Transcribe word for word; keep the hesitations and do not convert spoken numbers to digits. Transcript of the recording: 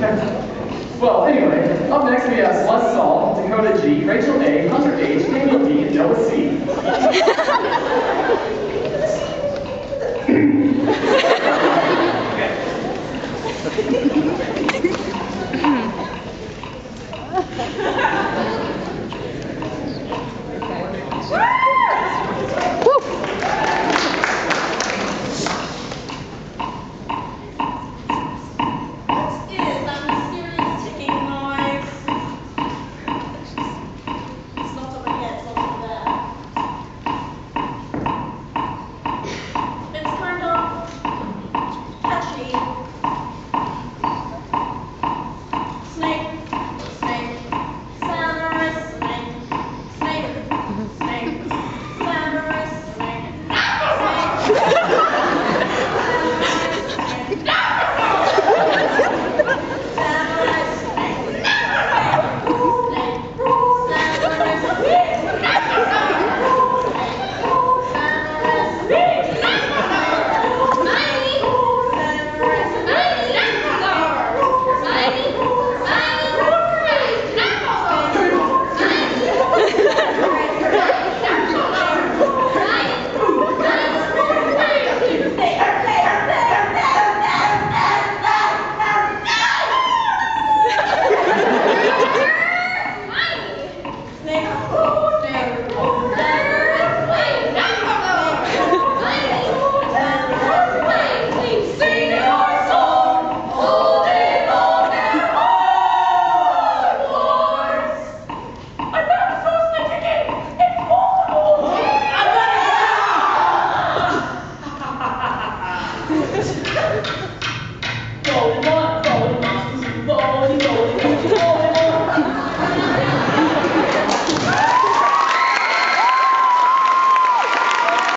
Well, anyway, up next we have Celeste Saul, Dakota G, Rachel A, Hunter H, Daniel D, and Noah C. Rolling on, rolling on, rolling, rolling, rolling.